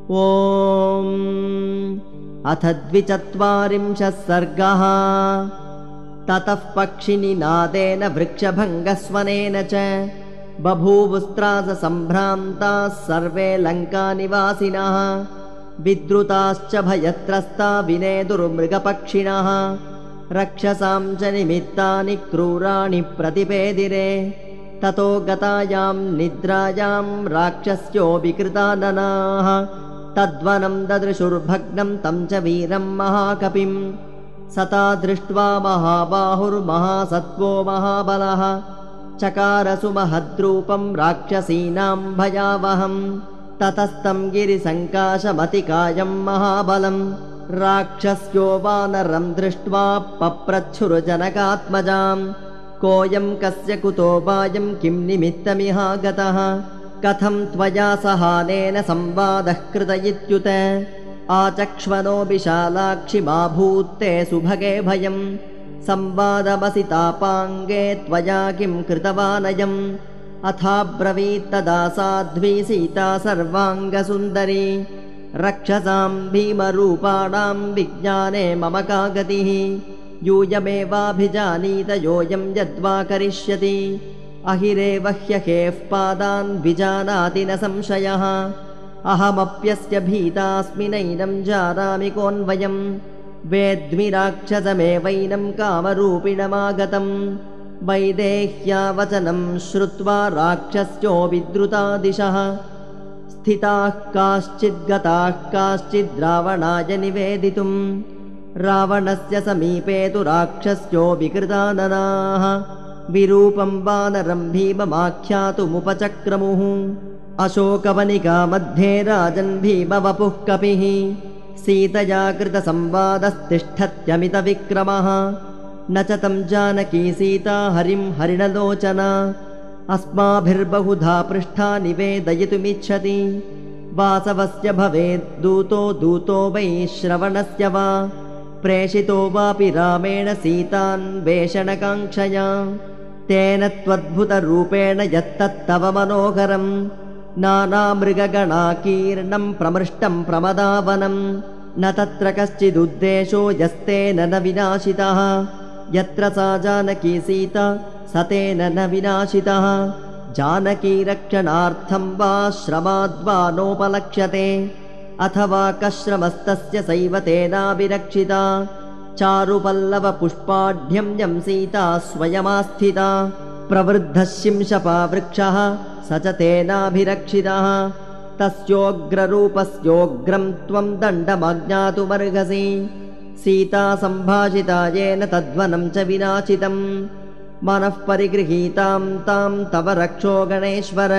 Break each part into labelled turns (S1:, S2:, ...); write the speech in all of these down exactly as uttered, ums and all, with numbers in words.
S1: ॐ अथ द्विचत्वारिंशः सर्गः। ततः पक्षिनिनादेन वृक्षभङ्गस्वनेन च बभूवुस्त्राससम्भ्रान्ताः सर्वे लङ्कानिवासिनः। विद्रुताश्च भयत्रस्ता विनेदुर्मृगपक्षिणः। रक्षसां च निमित्तानि क्रूराणि प्रतिपेदिरे। ततो गतायां निद्रायां राक्षस्यो विकृताननाः तद्वनं ददृशुर्भग्नं तं च वीरं महाकपिं। सता दृष्ट्वा महाबाहुर्महासत्त्वो महाबलः चकारसु महद्रूपं राक्षसीनां भयावहं। ततस्तं गिरिसङ्काशमतिकायं महाबलं राक्षस्यो वानरं दृष्ट्वा पप्रच्छुर्जनकात्मजां। कोऽयं कस्य कुतो वायं किं निमित्तमिहागतः कथं त्वया सहानेन संवादः कृत इत्युत। आचक्ष्वनो विशालाक्षि मा भूत्ते सुभगे भयं। संवादमसि तापाङ्गे त्वया किं कृतवानयम्। अथाब्रवीत्तदा साध्वी सीता सर्वाङ्गसुन्दरी। रक्षसां भीमरूपाणां विज्ञाने मम का गतिः। यूयमेवाभिजानीत योऽयं यद्वा करिष्यति। अहिरेव ह्यहेः पादान् विजानाति न संशयः। अहमप्यस्य भीतास्मि नैनं जानामि कोऽन्वयम्। वेद्मि राक्षसमेवैनं कामरूपिणमागतम्। वैदेह्या वचनं श्रुत्वा राक्षस्यो विद्रुता दिशः। स्थिताः काश्चिद्गताः काश्चिद् रावणाय निवेदितुम्। रावणस्य समीपे तु राक्षस्यो विकृताननाः। विरूपं वानरं भीममाख्यातुमुपचक्रमुः। अशोकवनिका मध्ये राजन् भीमवपुः कपिः। सीतया कृतसंवादस्तिष्ठत्यमितविक्रमः। न च तं जानकी सीता हरिं हरिणलोचना। अस्माभिर्बहुधा पृष्ठा निवेदयितुमिच्छति। वासवस्य भवेद् दूतो दूतो वै श्रवणस्य वा। प्रेषितो वापि रामेण सीतान्वेषणकाङ्क्षया। तेन त्वद्भुतरूपेण यत्तत्तव मनोहरं। नानामृगगणाकीर्णं प्रमृष्टं प्रमदावनं। न तत्र कश्चिदुद्देशो यस्तेन न विनाशितः। यत्र सा जानकी सीता स तेन न विनाशितः। जानकी रक्षणार्थं वा श्रमाद्वा नोपलक्ष्यते। अथवा कश्रमस्तस्य सैव तेनाभिरक्षिता। चारुपल्लवपुष्पाढ्यं यं सीता स्वयमास्थिता। प्रवृद्धः शिंशपावृक्षः स च तेनाभिरक्षितः। तस्योग्ररूपस्योग्रं त्वं दण्डमज्ञातुमर्हसि। सीता सम्भाषिता येन तद्वनं च विनाशितम्। मनः परिगृहीतां तां तव रक्षो गणेश्वर।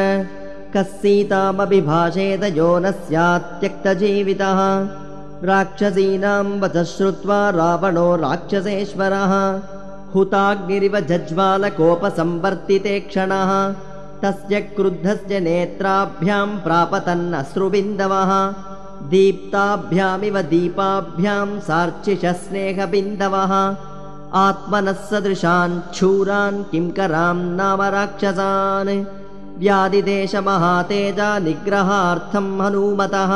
S1: कस्सीतामभिभाषेत यो न स्यात्त्यक्तजीवितः। राक्षसीनां वचः श्रुत्वा रावणो राक्षसेश्वरः। हुताग्निरिव जज्वालकोपसंवर्तिते क्षणः। तस्य क्रुद्धस्य नेत्राभ्यां प्रापतन्नश्रुबिन्दवः। दीप्ताभ्यामिव दीपाभ्यां सार्चिषः स्नेहबिन्दवः। आत्मनः सदृशान् शूरान् किंकरां नाम राक्षसान्। व्याधिदेशमहातेजा निग्रहार्थं हनूमतः।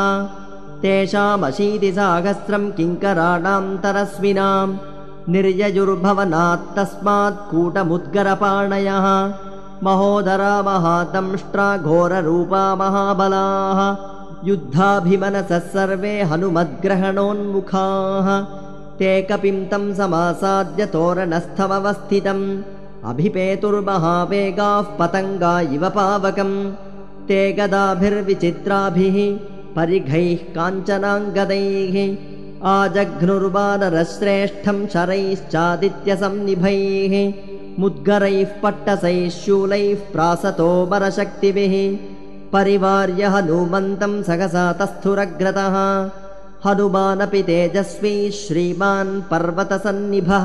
S1: तेषामशीतिसाहस्रं किंकराणां तरस्विनां। निर्ययुर्भवनात् तस्मात् कूटमुद्गरपाणयः। महोदरा महादंष्ट्रा घोररूपा महाबलाः। युद्धाभिमनसः सर्वे हनुमद्ग्रहणोन्मुखाः। ते कपिं तं समासाद्य तोरणस्थमवस्थितम्। अभिपेतुर्महावेगाः पतङ्गा इव पावकम्। ते गदाभिर्विचित्राभिः परिघैः काञ्चनाङ्गदैः। आजघ्नुर्वानरश्रेष्ठं शरैश्चादित्यसन्निभैः। मुद्गरैः पट्टसैः शूलैः प्रासतो बलशक्तिभिः। परिवार्य हनूमन्तं सहसा तस्थुरग्रतः। हनुमानपि तेजस्वी श्रीमान् पर्वतसन्निभः।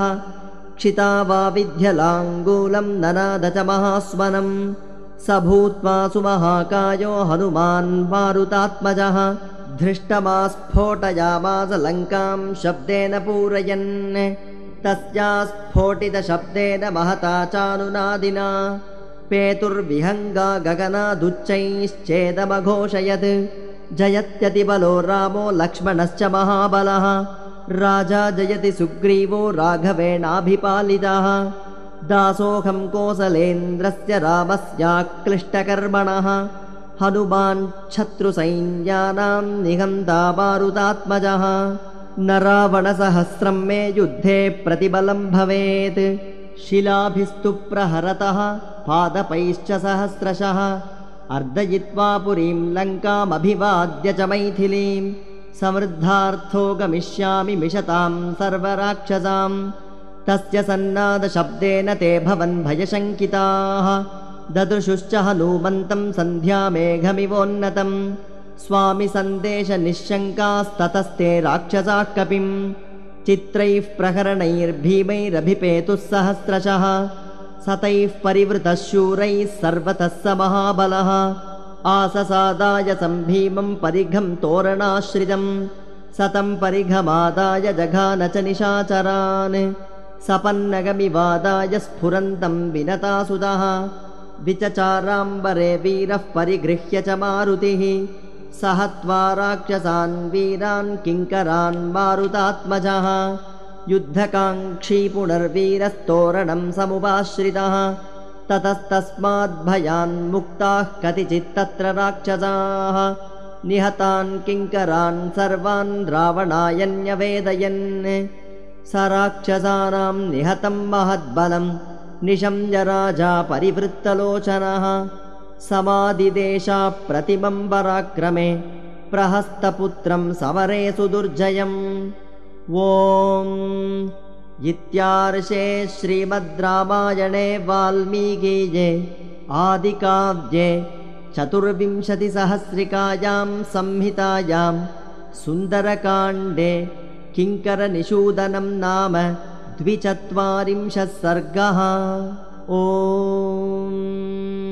S1: क्षितावाविध्यलाङ्गूलं ननाद च महास्वनं। स भूत्वा सुमहाकायो हनुमान् मारुतात्मजः। धृष्टमास्फोटयामास लङ्कां शब्देन पूरयन्। तस्या स्फोटितशब्देन महता चानुनादिना। पेतुर्विहङ्गा गगनादुच्चैश्चेदमघोषयत् जयत्यतिबलो रामो लक्ष्मणश्च महाबलः राजा जयति सुग्रीवो राघवेणाभिपालितः दासोऽहं कोसलेन्द्रस्य रामस्याक्लिष्टकर्मणः हनुमान् शत्रुसैन्यानां निहन्ता मारुतात्मजः न रावणसहस्रं मे युद्धे प्रतिबलं भवेत् शिलाभिस्तु प्रहरतः पादपैश्च सहस्रशः अर्दयित्वा पुरीं लङ्कामभिवाद्य च मैथिलीं समृद्धार्थो गमिष्यामि मिषतां सर्वराक्षसां तस्य सन्नादशब्देन ते भवन् भयशङ्किताः ददृशुश्च हनूमन्तं सन्ध्यामेघमिवोन्नतं स्वामि सन्देशनिश्शङ्कास्ततस्ते राक्षसाः कपिं चित्रैः प्रहरणैर्भीमैरभिपेतुः सहस्रशः सतैः परिवृतः शूरैः सर्वतः स महाबलः आससादाय सम्भीमं परिघं तोरणाश्रितं सतं परिघमादाय जघान च निशाचरान् सपन्नगमिवादाय स्फुरन्तं विनतासुतः विचचाराम्बरे वीरः परिगृह्य च मारुतिः सहत्वा राक्षसान् वीरान् किङ्करान् मारुतात्मजः युद्धकाङ्क्षी पुनर्वीरस्तोरणं समुपाश्रितः ततस्तस्माद्भयान्मुक्ताः कतिचित्तत्र राक्षसाः निहतान् किङ्करान् सर्वान् रावणाय न्यवेदयन् स राक्षसानां निहतं महद्बलं निशम्य राजा परिवृत्तलोचनः समादिदेशाप्रतिमं पराक्रमे प्रहस्तपुत्रं समरे सुदुर्जयम् ॐ इत्यार्षे श्रीमद् रामायणे वाल्मीकीये आदिकाव्ये चतुर्विंशतिसहस्रिकायां संहितायां सुन्दरकाण्डे किङ्करनिषूदनं नाम द्विचत्वारिंशः सर्गः। ॐ